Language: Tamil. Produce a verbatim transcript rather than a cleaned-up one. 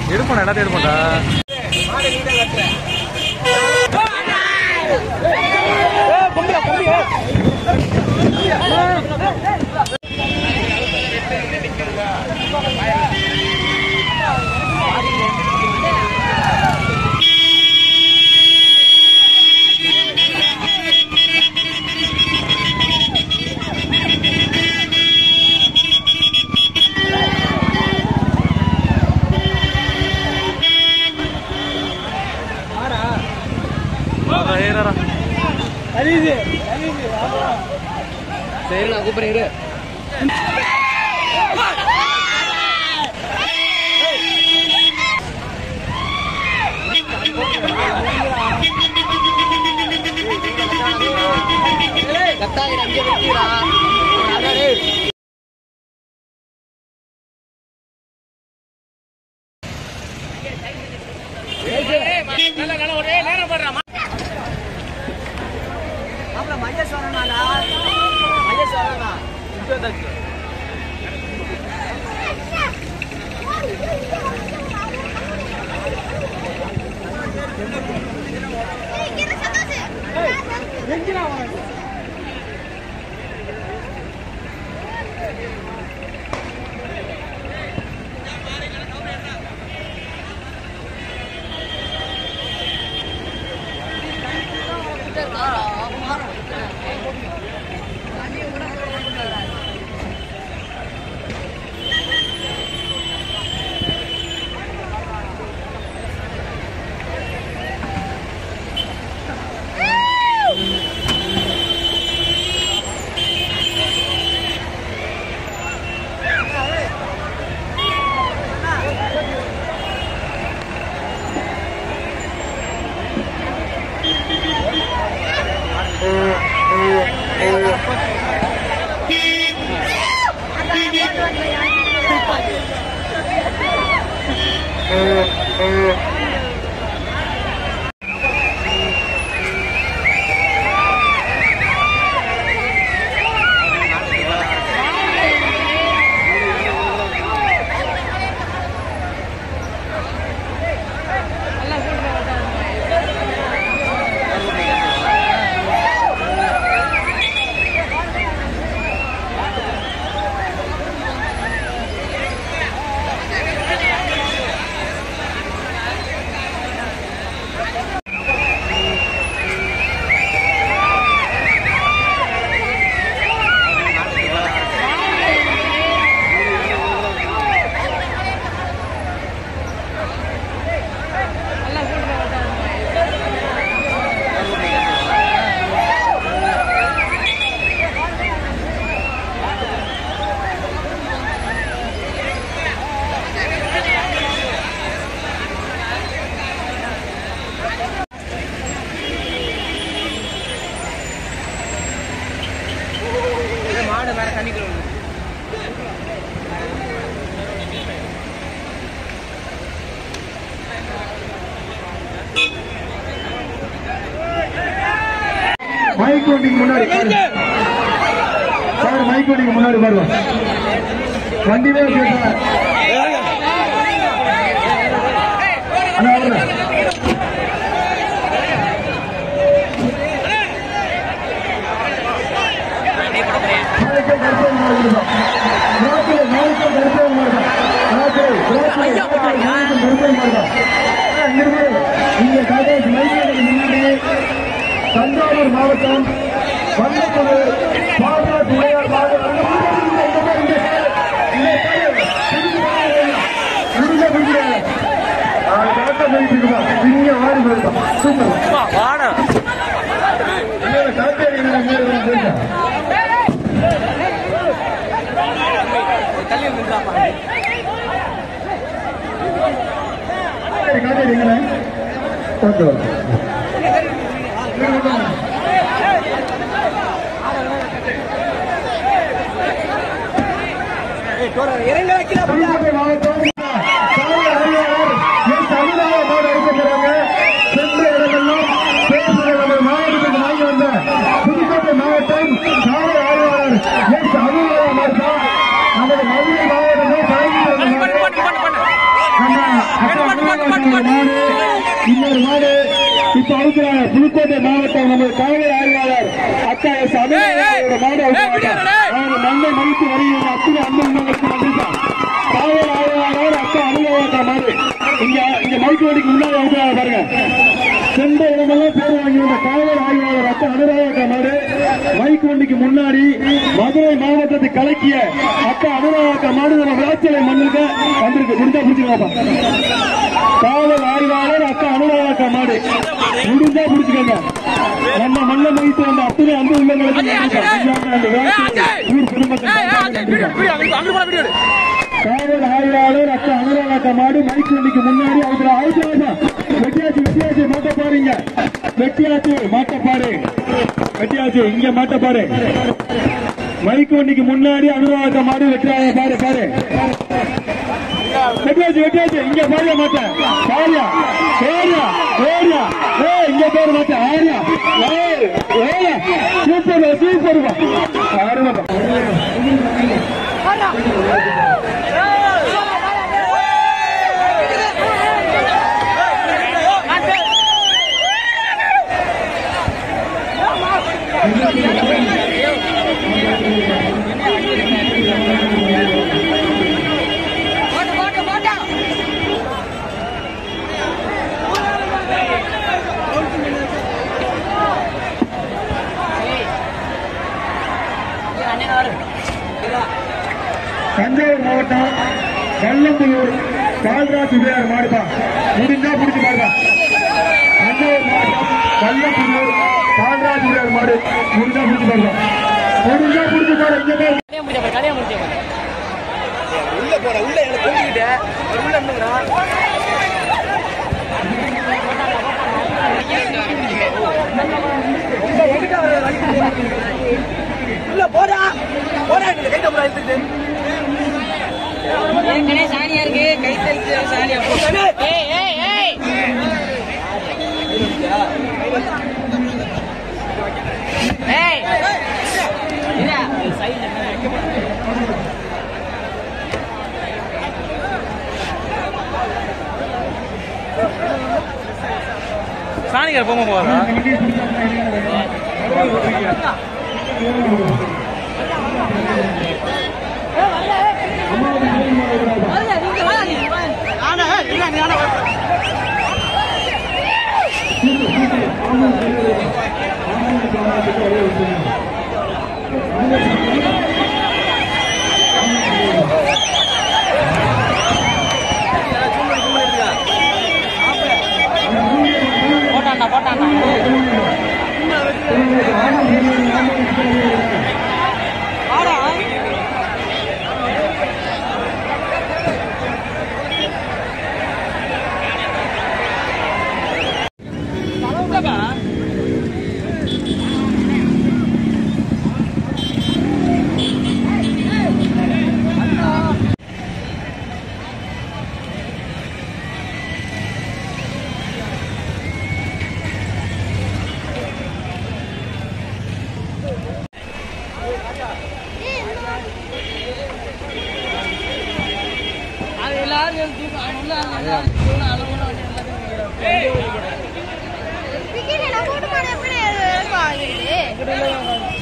எடுப்பா எல்லாத்தையும் எடுப்பாண்டா. சரி நான் கூப்பிடுறேன் இரு. கத்தாயிரம் அங்கே வெட்டிடா. மகேஷ் வரணும்டா. மகேஷ் வரணும். இன்ட்ரோடக்ட். ஏய் கிட்ட சந்தோஷ். ஏய் எங்கடா வர? மைக் வண்டிக்கு முன்னாடி சார், மைக் வண்டிக்கு முன்னாடி வருவோம். வண்டியிலே பேசுறேன். தஞ்சாவூர் மாவட்டம் வல்லக்குழு பாதுகாப்பு உடையார் மாவட்டம் நமது மதுரை மாவட்டமே இன்னொரு மாடு இப்ப அவுக்கிறாங்க. புதுக்கோட்டை மாவட்டம் நமது காவல் ஆய்வாளர் அக்கா எஸ் அபிநயோட மாடு அவுக்கிறாங்க. அவங்க நன்மை மதித்து வருகின்ற அத்துணை அன்பு உள்ளவங்களுக்கு நன்றிதான். காவல் ஆய்வாளர் அக்கா அனுபவத்தா மாடு இங்க இங்க மைக்கு வண்டிக்கு முன்னாடி அவுக்கிறாங்க பாருங்க. சென்ற இடமெல்லாம் பேர் வாங்கி வந்த காவல் ஆய்வாளர் அக்கா அனுபவத்தா மாடு மைக்கு வண்டிக்கு முன்னாடி மதுரை மாவட்டத்தை கலக்கிய அக்கா அனுபவத்தா மாடு நம்ம விராச்சிலை மண்ணுக்கு வந்திருக்கு. முடிஞ்சா பிடிச்சிக்கலாப்பா. காவல் ஆய்வாளர் அக்கா அனுபவத்தா மாடு முடிஞ்சா பிடிச்சுக்கோங்க. நம்ம மண்ண மகிழ்த்து வந்த அத்தனை அன்பு உள்ளங்களுக்கு ஊர் குடும்பத்தை காவல் ஆய்வாளர் அக்கா அனுராதா மாடு மைக்கு வண்டிக்கு முன்னாடி அவங்க ஆயிரத்தி வெட்டியாச்சு வெட்டியாச்சு மாட்ட பாருங்க. வெட்டியாச்சு மாட்ட பாரு. வெட்டியாச்சு இங்க மாட்ட பாரு. மைக்கு வண்டிக்கு முன்னாடி அனுராதா மாடு வெட்டியாத பாரு பாரு. வெட்டியாச்சு வெட்டியாச்சு இங்க பாருங்க மாட்டேன். பாரியா ஏரியா ஏரியா ஏ இங்க பேரு மாட்டேன். ஆரியா ஏ சூப்பர் சூப்பர் ஆறு தஞ்சாவூர் மாவட்டம் வல்லம்புலூர் கால்ராஜ் விளையாடு மாடுபா. முடிஞ்சா பிடிச்சு பாருங்க. தஞ்சாவூர் மாவட்டம் வல்லம்புலூர் கால்ராஜ் விளையாடு மாடு முடிஞ்சா பிடிச்சு பாருங்க. முடிஞ்சா பிடிச்சு பாருங்க. உள்ள போற உள்ள என்ன போட்டுக்கிட்ட உள்ள உள்ள போடா போடா கை தம்பா எடுத்துட்டு ஏற்கனவே சாணியா இருக்கு. கை தரிச்சு சாணியா போட்டு ஏய் ஏய் ஏய் ஏய் இல்ல சைடுல சாணிகர் போமா போறா. போட்டாண்டா போட்டாண்டா Bikin yang aku tuh mana pun ya, kau ini.